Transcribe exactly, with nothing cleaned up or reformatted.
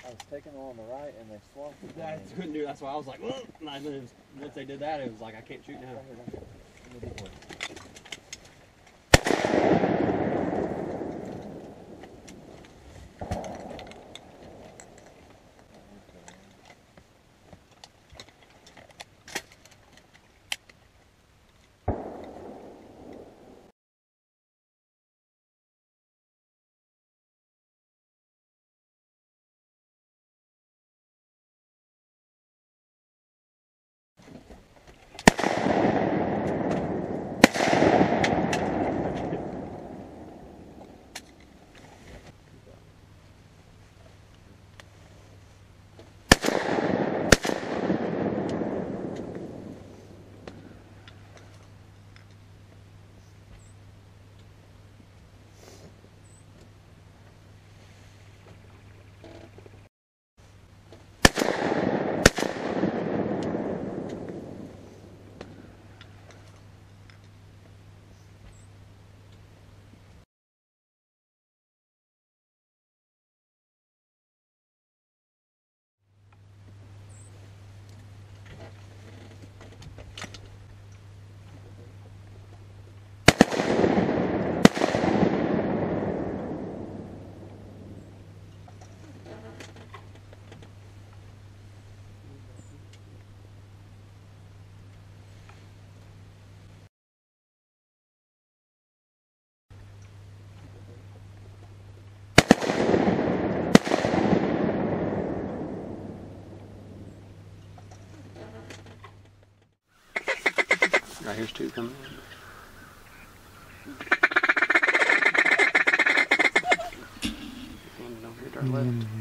I was taking them on the right and they swamped it. I couldn't do. That's why I was like, well, and then it was, once they did that, it was like I can't shoot now. Right here, right here. Give me a deep one. Right, here's two coming in. And over here to our left.